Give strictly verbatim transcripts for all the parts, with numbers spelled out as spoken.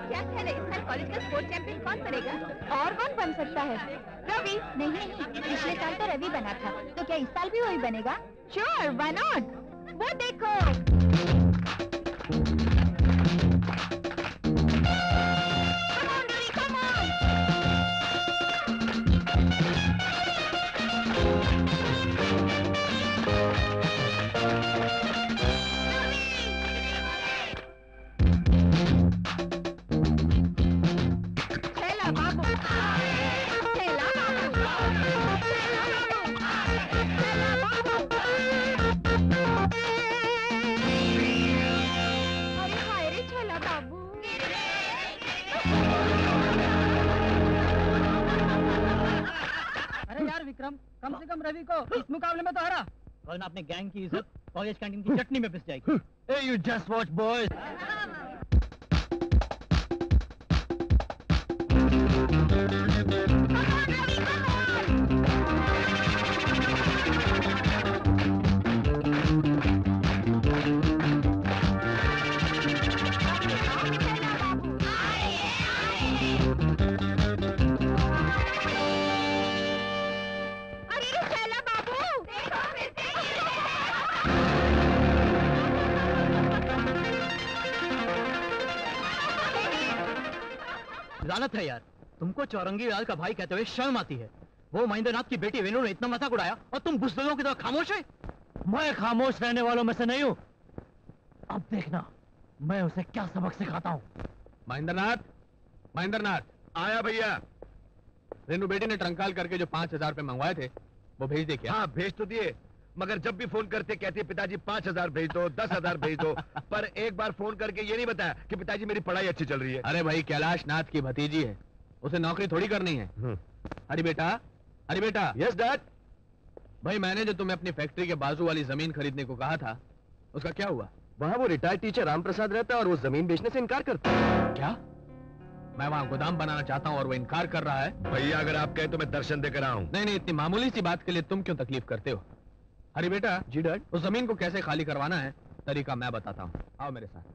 क्या ख्याल है इस साल कॉलेज का स्पोर्ट्स चैंपियन कौन बनेगा? और कौन बन सकता है? रवि। नहीं नहीं, पिछले साल तो रवि बना था, तो क्या इस साल भी वही बनेगा? Sure, why not? वो देखो। कम से कम रवि को इस मुकाबले में तो हरा, वरना अपने गैंग की इज्जत कॉलेज कैंटीन की चटनी में पिस जाएगी। Hey, you just watch, boys. लानत है यार, तुमको चौरंगी लाल का भाई कहते हुए शर्म आती है। वो महेंद्रनाथ की बेटी वेणु ने इतना मजाक उड़ाया और तुम बुज़दिलों की तरह खामोश है। मैं खामोश रहने वालों में से नहीं हूं। अब देखना मैं उसे क्या सबक सिखाता हूं। महेंद्रनाथ, महेंद्रनाथ। आया भैया। रेनू बेटी ने ट्रंकाल करके जो पांच हजार रुपए मंगवाए थे वो भेज दे क्या? हाँ भेज तो दिए, मगर जब भी फोन करते कहती है पिताजी पांच हजार भेज दो, दस हजार भेज दो, पर एक बार फोन करके ये नहीं बताया कि पिताजी मेरी पढ़ाई अच्छी चल रही है। अरे भाई कैलाश नाथ की भतीजी है, उसे नौकरी थोड़ी करनी है। अरे बेटा, अरे बेटा। Yes dad. भाई मैंने जो तुम्हें अपनी फैक्ट्री के बाजू वाली जमीन खरीदने को कहा था उसका क्या हुआ? वहाँ वो रिटायर्ड टीचर राम प्रसाद रहता है और वो जमीन बेचने से इनकार करता है। क्या? मैं वहाँ गोदाम बनाना चाहता हूँ और वो इनकार कर रहा है? भैया अगर आप कहें तो मैं दर्शन देकर आऊँ। नहीं नहीं, इतनी मामूली सी बात के लिए तुम क्यों तकलीफ करते हो? अरे बेटा। जी डैड। उस जमीन को कैसे खाली करवाना है तरीका मैं बताता हूँ, आओ मेरे साथ।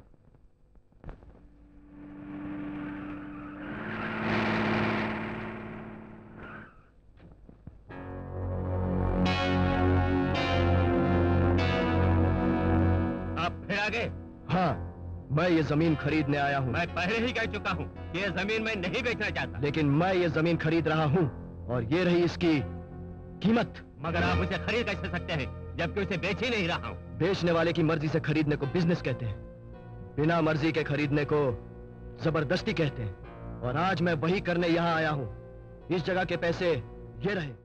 आप फिर आ गए? हाँ, मैं ये जमीन खरीदने आया हूँ। मैं पहले ही कह चुका हूँ कि ये जमीन मैं नहीं बेचना चाहता। लेकिन मैं ये जमीन खरीद रहा हूँ और ये रही इसकी कीमत। मगर आप उसे खरीद कैसे सकते हैं जबकि उसे बेच ही नहीं रहा हूँ? बेचने वाले की मर्जी से खरीदने को बिजनेस कहते हैं, बिना मर्जी के खरीदने को जबरदस्ती कहते हैं। और आज मैं वही करने यहाँ आया हूँ। इस जगह के पैसे ये रहे।